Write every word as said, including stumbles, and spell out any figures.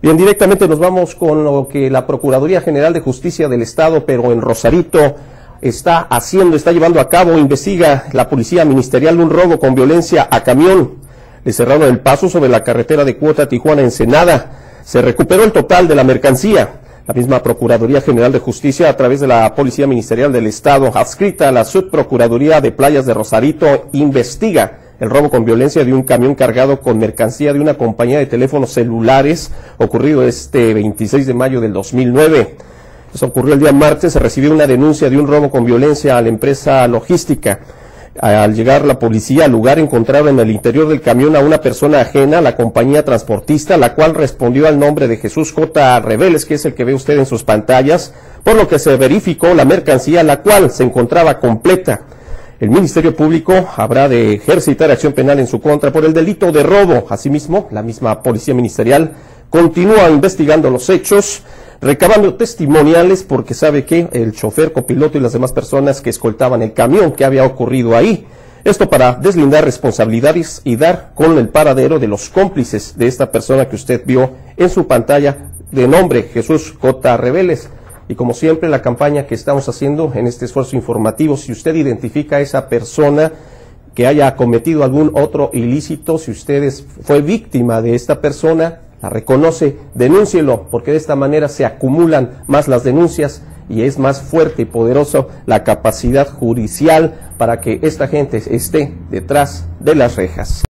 Bien, directamente nos vamos con lo que la Procuraduría General de Justicia del Estado, pero en Rosarito, está haciendo, está llevando a cabo, investiga la Policía Ministerial un robo con violencia a camión. Le cerraron el paso sobre la carretera de Cuota Tijuana-Ensenada. Se recuperó el total de la mercancía. La misma Procuraduría General de Justicia, a través de la Policía Ministerial del Estado, adscrita a la Subprocuraduría de Playas de Rosarito, investiga el robo con violencia de un camión cargado con mercancía de una compañía de teléfonos celulares, ocurrido este veintiséis de mayo del dos mil nueve. Eso ocurrió el día martes. Se recibió una denuncia de un robo con violencia a la empresa logística. Al llegar la policía al lugar, encontraron en el interior del camión a una persona ajena a la compañía transportista, la cual respondió al nombre de Jesús J. Reveles, que es el que ve usted en sus pantallas, por lo que se verificó la mercancía, la cual se encontraba completa. El Ministerio Público habrá de ejercitar acción penal en su contra por el delito de robo. Asimismo, la misma Policía Ministerial continúa investigando los hechos, recabando testimoniales, porque sabe que el chofer, copiloto y las demás personas que escoltaban el camión, que había ocurrido ahí. Esto para deslindar responsabilidades y dar con el paradero de los cómplices de esta persona que usted vio en su pantalla, de nombre Jesús J. Reveles. Y como siempre, la campaña que estamos haciendo en este esfuerzo informativo, si usted identifica a esa persona que haya cometido algún otro ilícito, si usted fue víctima de esta persona, la reconoce, denúncielo, porque de esta manera se acumulan más las denuncias y es más fuerte y poderoso la capacidad judicial para que esta gente esté detrás de las rejas.